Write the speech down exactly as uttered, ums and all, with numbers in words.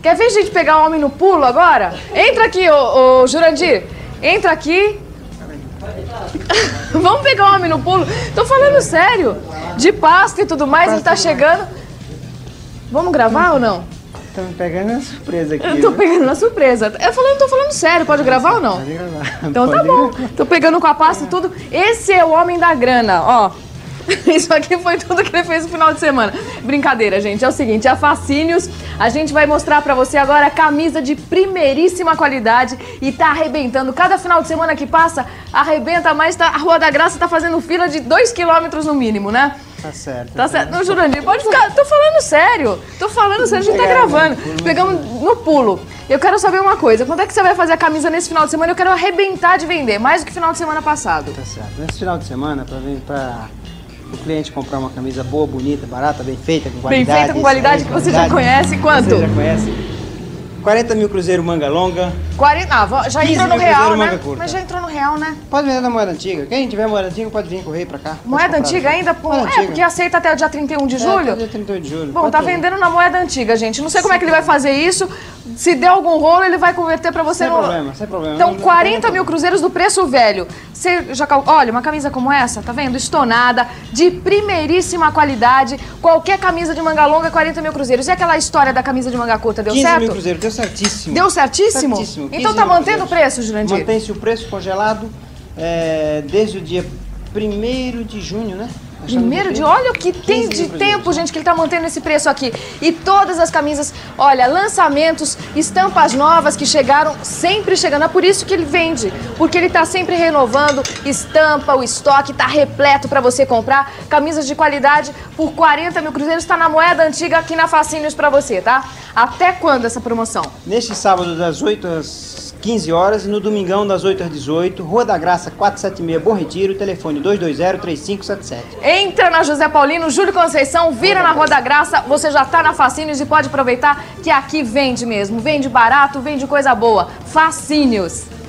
Quer ver a gente pegar o homem no pulo agora? Entra aqui, ô, ô Jurandir. Entra aqui. Vamos pegar o homem no pulo. Tô falando sério. De Páscoa e tudo mais, ele tá chegando. Vamos gravar ou não? Tô me pegando uma surpresa aqui. Eu tô viu? pegando uma surpresa. Eu falei, não tô falando sério. Pode gravar ou não? Pode gravar. Então Pode tá bom. gravar. Tô pegando com a pasta e tudo. Esse é o homem da grana, ó. Isso aqui foi tudo que ele fez no final de semana. Brincadeira, gente. É o seguinte, a Fascínios, a gente vai mostrar pra você agora a camisa de primeiríssima qualidade e tá arrebentando. Cada final de semana que passa, arrebenta mais. Tá, a Rua da Graça tá fazendo fila de dois quilômetros no mínimo, né? Tá certo. Tá certo. Não, Jurandir, pode ficar. Tô falando sério. Tô falando sério, a gente tá gravando. Pegamos no pulo. Eu quero saber uma coisa. Quando é que você vai fazer a camisa nesse final de semana? Eu quero arrebentar de vender, mais do que final de semana passado. Tá certo. Nesse final de semana, pra vir pra o cliente comprar uma camisa boa, bonita, barata, bem feita, com qualidade. Bem feita, com qualidade, que você já conhece. Quanto? Você já conhece. quarenta mil cruzeiro manga longa. quarenta, ah, já entrou no mil real, cruzeiro né? manga curta. Mas já entrou no real, né? Pode vender na moeda antiga. Quem tiver moeda antiga pode vir correr pra cá. Pode Moeda comprar. antiga ainda? Pô, Moeda é, antiga. porque aceita até o dia trinta e um de É, julho? até dia trinta e um de julho. Bom, Pode tá ter. vendendo na moeda antiga, gente. Não sei como é que ele vai fazer isso. Se der algum rolo, ele vai converter pra você Sem no... problema, sem problema. Então, Não- não quarenta tem mil cruzeiros do preço velho. Você já cal... Olha, uma camisa como essa, tá vendo? Estonada, de primeiríssima qualidade. Qualquer camisa de manga longa, quarenta mil cruzeiros. E aquela história da camisa de manga curta, deu quinze certo? mil cruzeiros, deu certíssimo. Deu certíssimo? Certíssimo, Então quinze tá mil mantendo o cruzeiros. preço, Jurandir? Mantém-se o preço congelado é, desde o dia primeiro de junho, né? Nós estamos Primeiro no de... dia Olha o que tem quinze de mil cruzeiros. tempo, gente, que ele tá mantendo esse preço aqui. E todas as camisas, olha, lançamentos, estampas novas que chegaram, sempre chegando. É por isso que ele vende, porque ele tá sempre renovando estampa, o estoque tá repleto pra você comprar. Camisas de qualidade por quarenta mil cruzeiros, tá na moeda antiga aqui na Fascínios pra você, tá? Até quando essa promoção? Neste sábado, das oito às quinze horas, e no domingão, das oito às dezoito, Rua da Graça, quatrocentos e setenta e seis, Bom Retiro, telefone dois dois zero, três cinco sete sete. Entra na José Paulino, Júlio Conceição, vira na Rua da Graça, você já tá na Fascínios e pode aproveitar que aqui vende mesmo. Vende barato, vende coisa boa. Fascínios.